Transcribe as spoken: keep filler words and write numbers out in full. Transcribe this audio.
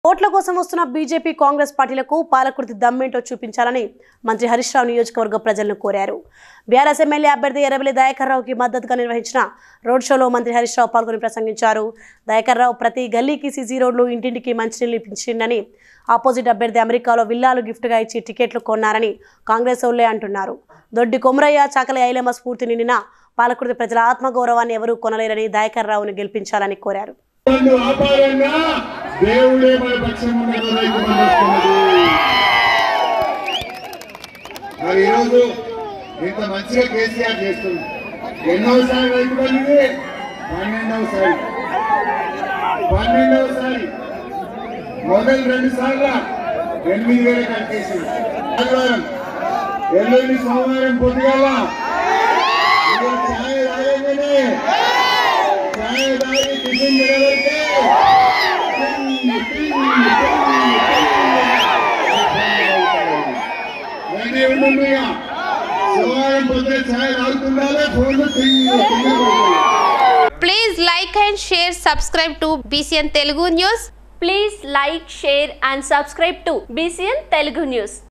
ఓట్ల కోసం వస్తున్న బీజేపీ కాంగ్రెస్ పార్టీలకు పాలకుర్తి దమ్మేంటో చూపించాలని మంత్రి హరీష్ రావు నియోజకవర్గ ప్రజలను కోరారు. బీఆర్ఎస్ ఎమ్మెల్యే అభ్యర్థి ఎర్రబెల్లి దయాకర్ రావుకి మద్దతుగా నిర్వహించిన రోడ్ షోలో మంత్రి హరీష్ రావు పాల్గొని ప్రసంగించారు. దయాకర్ రావు ప్రతి గల్లీకి సీసీ రోడ్లు, ఇంటింటికి మంచినీళ్లు ఇప్పించిందని, ఆపోజిట్ అభ్యర్థి అమెరికాలో విల్లాలు గిఫ్ట్గా ఇచ్చి టికెట్లు కొన్నారని కాంగ్రెస్ ఓళ్లే అంటున్నారు. దొడ్డి కొమరయ్య, చాకలి ఐలమ్మ స్ఫూర్తి నిండిన పాలకుర్తి ప్రజల ఆత్మగౌరవాన్ని ఎవరూ కొనలేరని దయాకర్ రావును గెలిపించాలని కోరారు. దేవుడే మన పక్షం మరి ఈరోజు ఇంత మంచిగా కేసీఆర్ చేస్తుంది. ఎన్నోసారి రైతు బంధు, పన్నెండవసారి పన్నెండవసారి మొదలు రెండు సార్ల ఎనిమిది వేల కలిపేసింది. ఆదివారం ఎల్లుండి సోమవారం పొద్దుగాల ఛాయ్ తాగగానే ఛాయ్ తాగి టిఫిన్ నిలబడితే Please like and share, subscribe to Bcn Telugu News. Please like, share and subscribe to Bcn Telugu News.